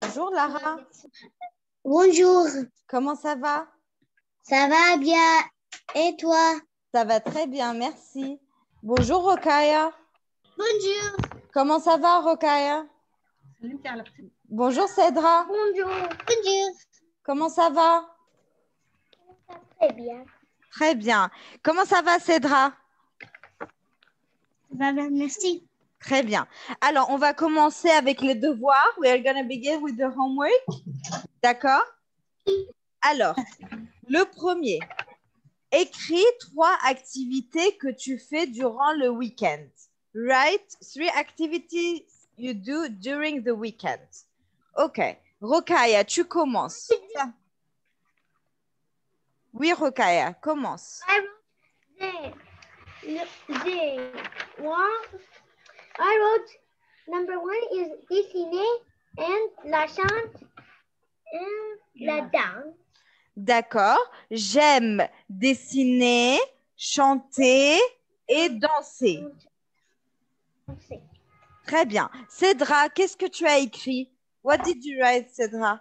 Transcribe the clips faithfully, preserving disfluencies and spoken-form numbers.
Bonjour Lara. Bonjour. Comment ça va? Ça va bien. Et toi? Ça va très bien, merci. Bonjour Rokaya. Bonjour. Comment ça va Rokaya? Bonjour Cédra. Bonjour. Bonjour. Comment ça va? Très bien. Très bien. Comment ça va Cédra? Ça va bien, merci. Très bien. Alors, on va commencer avec les devoirs. We are going to begin with the homework. D'accord? Alors, le premier. Écris trois activités que tu fais durant le week-end. Write three activities you do during the weekend. OK. Rokaya, tu commences. Oui, Rokaya, commence. I wrote the, the one. I wrote number one is dessiner and la chante and la danse. D'accord. J'aime dessiner, chanter et danser. Très bien. Cédra, qu'est-ce que tu as écrit? What did you write, Cédra?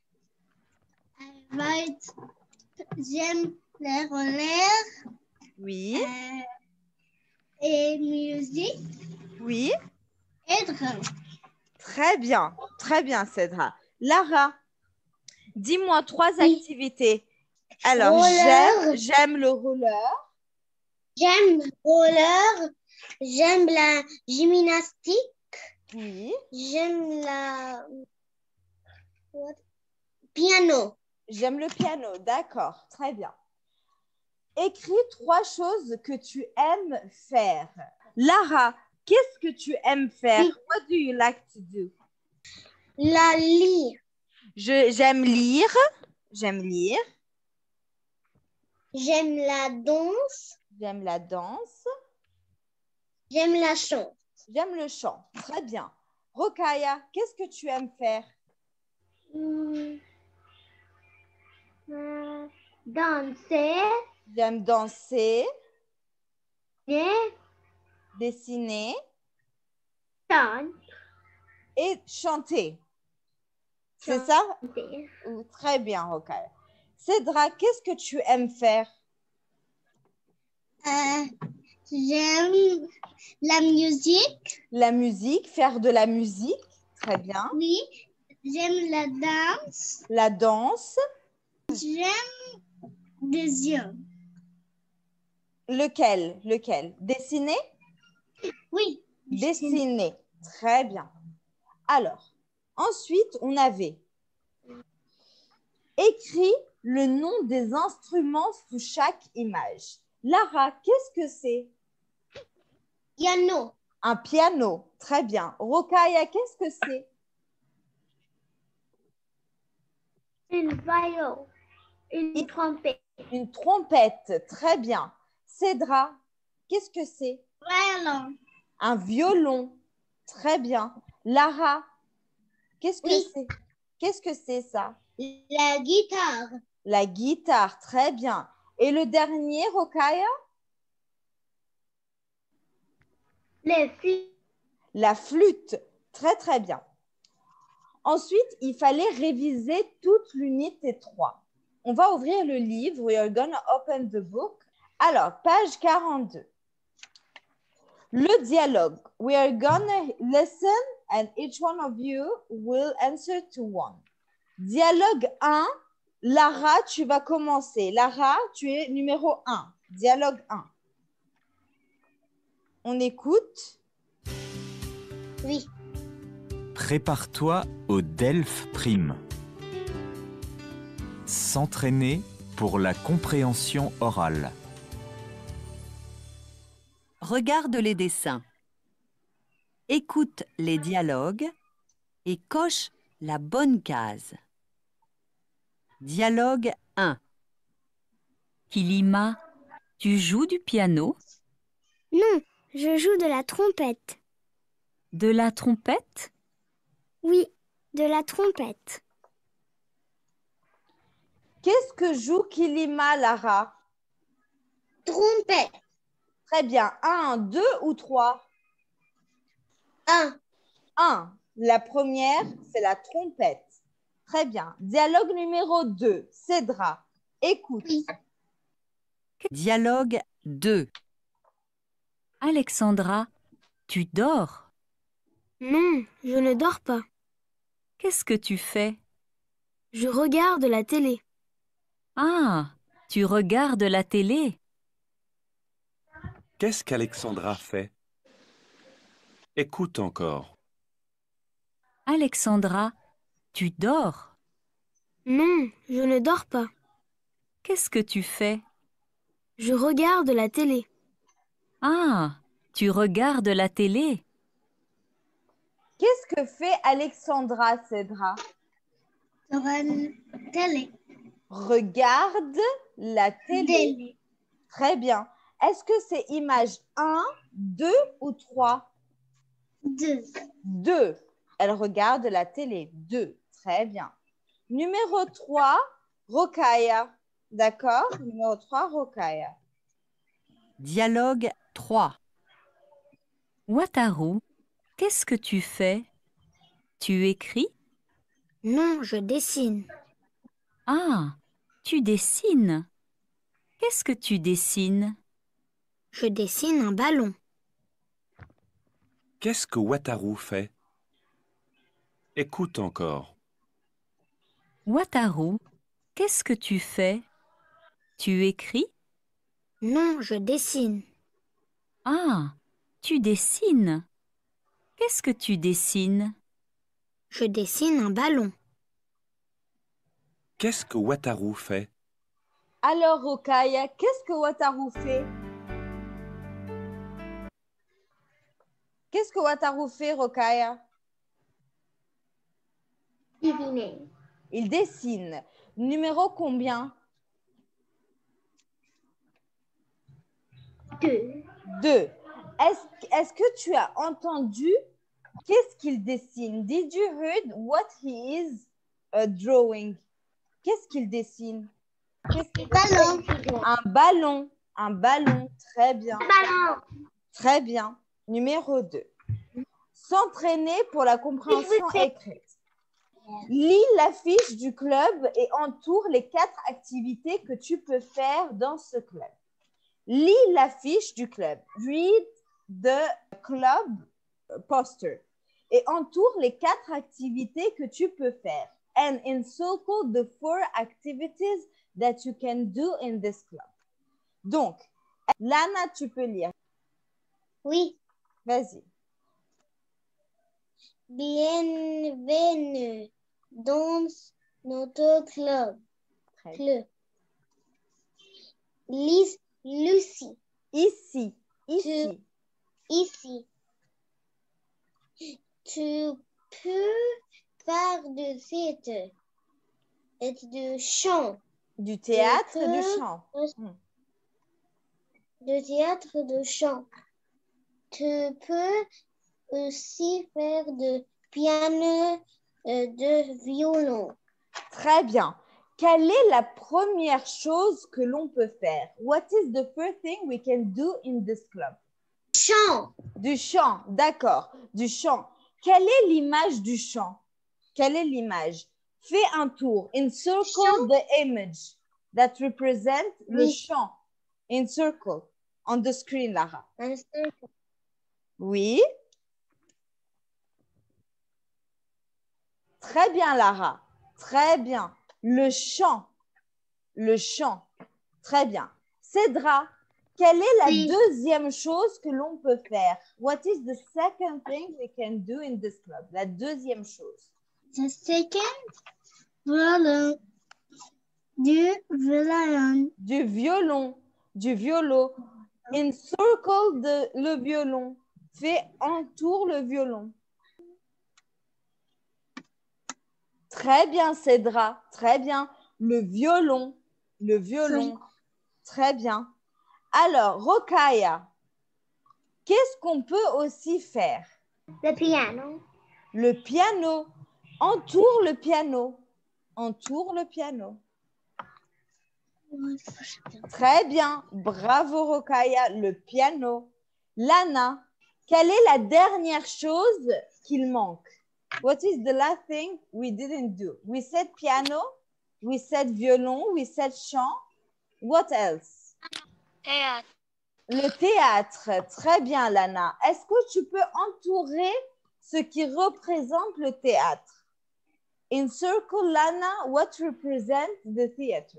I write j'aime les rollers. Oui. Euh, et musique Oui. et drum. Très bien. Très bien, Cédra. Lara, dis-moi trois Oui. activités. Alors, Roller. j'aime, j'aime le roller. J'aime le roller. J'aime la gymnastique. Oui. J'aime la what? Piano. J'aime le piano. D'accord. Très bien. Écris trois choses que tu aimes faire. Lara, qu'est-ce que tu aimes faire? Oui. What do you like to do? La lire. Je, j'aime lire. J'aime lire. J'aime la danse. J'aime la danse. J'aime la chant. J'aime le chant. Très bien. Rokaya, qu'est-ce que tu aimes faire? Hmm. Euh, danser. J'aime danser, Et dessiner chanter. et chanter. C'est ça? Très bien, Rokaya. Cédra, qu'est-ce que tu aimes faire? Euh, j'aime la musique. La musique, faire de la musique. Très bien. Oui. J'aime la danse. La danse. J'aime des yeux. Lequel? Lequel? Dessiner? Oui. Dessiner. Très bien. Alors, ensuite, on avait écrit le nom des instruments sous chaque image. Lara, qu'est-ce que c'est? Piano. Un piano. Très bien. Rokaya, qu'est-ce que c'est? Une violon. Une Et trompette. une trompette. Très bien. Cédra, qu'est-ce que c'est? Violon. Un violon. Très bien. Lara, qu'est-ce que Oui. c'est? Qu'est-ce que c'est ça? La guitare. La guitare. Très bien. Et le dernier, Rokaya? Le flûte. La flûte. Très, très bien. Ensuite, il fallait réviser toute l'unité trois. On va ouvrir le livre. We are gonna open the book. Alors, page quarante-deux. Le dialogue. We are gonna listen and each one of you will answer to one. Dialogue un. Lara, tu vas commencer. Lara, tu es numéro un. Dialogue un. On écoute. Oui. Prépare-toi au DELF Prime. S'entraîner pour la compréhension orale. Regarde les dessins. Écoute les dialogues et coche la bonne case. Dialogue un. Kilima, tu joues du piano? Non, je joue de la trompette. De la trompette? Oui, de la trompette. Qu'est-ce que joue Kilima, Lara? Trompette. Très bien. Un, deux ou trois? Un. Un. La première, c'est la trompette. Très bien. Dialogue numéro deux. Cédra, écoute. Oui. Dialogue deux. Alexandra, tu dors? Non, je ne dors pas. Qu'est-ce que tu fais? Je regarde la télé. Ah, tu regardes la télé? Qu'est-ce qu'Alexandra fait? Écoute encore. Alexandra, tu dors? Non, je ne dors pas. Qu'est-ce que tu fais? Je regarde la télé. Ah, tu regardes la télé? Qu'est-ce que fait Alexandra, Cédra? Télé. Regarde la télé. Télé. Très bien. Est-ce que c'est image un, deux ou trois? Deux. deux. Elle regarde la télé. deux. Très bien. Numéro trois, Rokaya. D'accord? Numéro trois, Rokaya. Dialogue trois. Wataru, qu'est-ce que tu fais? Tu écris? Non, je dessine. Ah, tu dessines. Qu'est-ce que tu dessines? Je dessine un ballon. Qu'est-ce que Wataru fait? Écoute encore. Wataru, qu'est-ce que tu fais? Tu écris? Non, je dessine. Ah, tu dessines. Qu'est-ce que tu dessines? Je dessine un ballon. Qu'est-ce que Wataru fait? Alors, Rokaya, qu'est-ce que Wataru fait? Qu'est-ce que Wataru fait, Rokaya? Dessiner. Il dessine. Numéro combien? Deux. deux. Est-ce, est-ce que tu as entendu qu'est-ce qu'il dessine? Did you heard what he is uh, drawing? Qu'est-ce qu'il dessine? Qu'est-ce qu'il- Ballon. Un ballon. Un ballon. Très bien. Ballon. Très bien. Numéro deux. S'entraîner pour la compréhension écrite. Lis l'affiche du club et entoure les quatre activités que tu peux faire dans ce club. Lis l'affiche du club. Read the club poster. Et entoure les quatre activités que tu peux faire. And encircle the four activities that you can do in this club. Donc, Lana, tu peux lire. Oui. Vas-y. Bienvenue dans notre club. Très bien. Club. Lise Lucie. Ici. Ici. Ici. Tu peux faire de cette et de chant. Du théâtre et du peux- chant. De théâtre de chant. Tu peux aussi faire de piano et de violon. Très bien. Quelle est la première chose que l'on peut faire? What is the first thing we can do in this club? Chant. Du chant, d'accord. Du chant. Quelle est l'image du chant? Quelle est l'image? Fais un tour. Encircle Chant. the image that represent le Oui. chant. Encircle on the screen, Lara. Un cercle. Oui. Très bien, Lara. Très bien. Le chant. Le chant. Très bien. Cédra, quelle est la Oui. deuxième chose que l'on peut faire? What is the second thing we can do in this club? La deuxième chose. The second violon. Du violon. Du violon. Du violon. Encircle the, le violon. Fais entoure le violon. Très bien, Cédra. Très bien. Le violon. Le violon. Très bien. Alors, Rokaya, qu'est-ce qu'on peut aussi faire? Le piano. Le piano. Entoure le piano. Entoure le piano. Très bien. Bravo, Rokaya. Le piano. Lana, quelle est la dernière chose qu'il manque? What is the last thing we didn't do? We said piano, we said violon, we said chant. What else? Théâtre. Le théâtre. Très bien, Lana. Est-ce que tu peux entourer ce qui représente le théâtre? In circle, Lana, what represents the theater?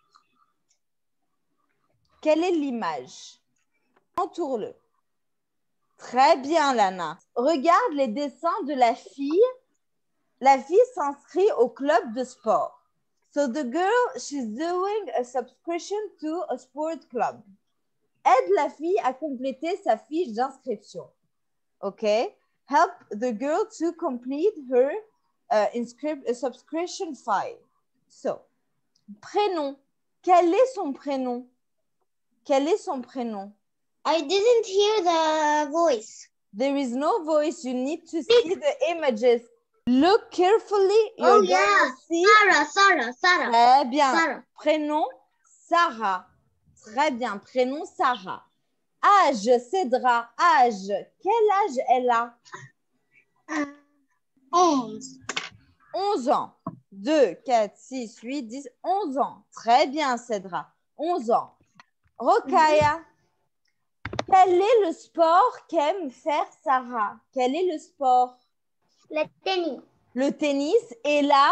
Quelle est l'image? Entoure-le. Très bien, Lana. Regarde les dessins de la fille. La fille s'inscrit au club de sport. So the girl, she's doing a subscription to a sport club. Aide la fille à compléter sa fiche d'inscription. OK? Help the girl to complete her uh, inscript, uh, subscription file. So, prénom. Quel est son prénom? Quel est son prénom? I didn't hear the voice. There is no voice. You need to see the images. Look carefully. Oh, You're yeah. going to see. Sarah, Sarah, Sarah. Très bien. Sarah. Prénom, Sarah. Très bien. Prénom, Sarah. Âge, Cédra. Âge. Quel âge elle a? Uh, onze. onze ans. deux, quatre, six, huit, dix, onze ans. Très bien, Cédra. onze ans. Rokaya. Quel est le sport qu'aime faire Sarah? Quel est le sport? Le tennis. Le tennis et la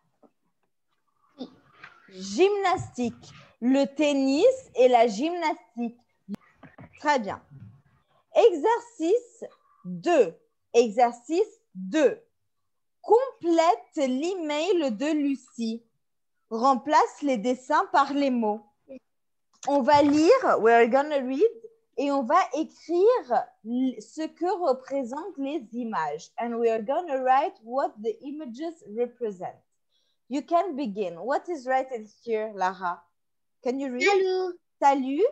gymnastique. Le tennis et la gymnastique. Très bien. Exercice deux. Exercice deux. Complète l'email de Lucie. Remplace les dessins par les mots. On va lire, we're gonna read, et on va écrire ce que représentent les images. And we are going to write what the images represent. You can begin. What is written here, Lara? Can you read? Salut. Salut.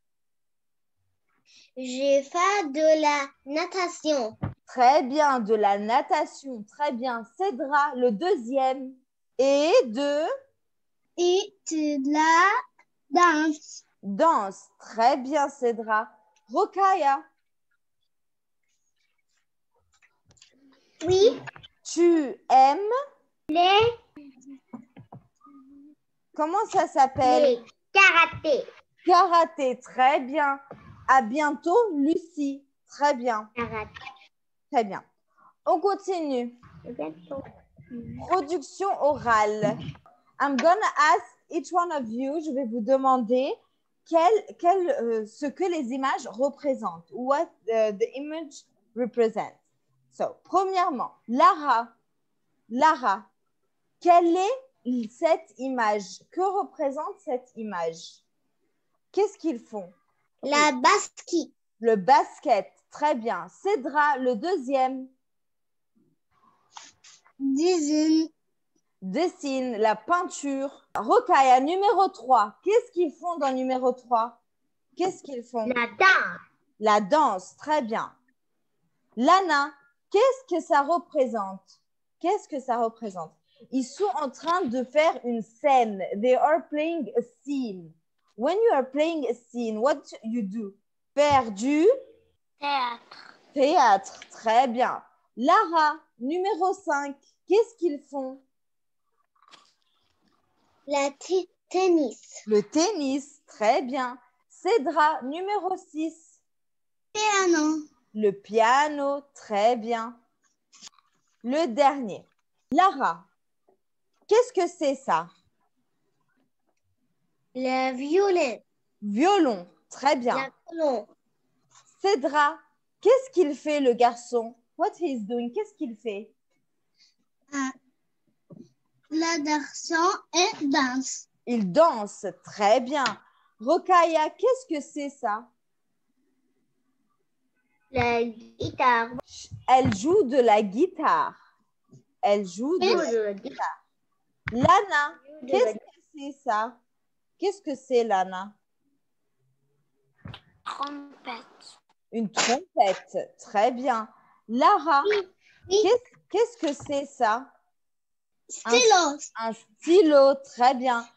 J'ai fait de la natation. Très bien, de la natation. Très bien. Cédra, le deuxième. Et de? Et de la danse. Danse. Très bien, Cédra. Rokaya. Oui. Tu aimes? Les. Comment ça s'appelle? Les karaté. Karaté. Très bien. À bientôt, Lucie. Très bien. Karaté. Très bien. On continue. À bientôt. Production orale. I'm gonna ask each one of you, je vais vous demander quel, quel, euh, ce que les images représentent. What uh, the image represents. So, premièrement, Lara. Lara, quelle est cette image? Que représente cette image? Qu'est-ce qu'ils font? La basket. Le basket. Très bien. Cédra, le deuxième. Dessine. Dessine, la peinture. Rokaya, numéro trois. Qu'est-ce qu'ils font dans numéro trois? Qu'est-ce qu'ils font? La danse. La danse, très bien. Lana, qu'est-ce que ça représente? Qu'est-ce que ça représente? Ils sont en train de faire une scène. They are playing a scene. When you are playing a scene, what you do? Faire du Théâtre. théâtre, très bien. Lara, numéro cinq. Qu'est-ce qu'ils font? La tennis. Le tennis, très bien. Cédra, numéro six. Piano. Le piano, très bien. Le dernier. Lara, qu'est-ce que c'est ça? Le violon. Violon, très bien. La violon. Cédra, qu'est-ce qu'il fait le garçon? What he is doing? Qu'est-ce qu'il fait? Ah. La garçon et danse. Il danse, très bien. Rokaya, qu'est-ce que c'est ça? La guitare. Elle joue de la guitare. Elle joue de la guitare. Lana, qu'est-ce que c'est ça? Qu'est-ce que c'est, Lana? Trompette. Une trompette, très bien. Lara, Oui. qu'est-ce qu'est-ce que c'est ça? Stylo. Un stylo, très bien.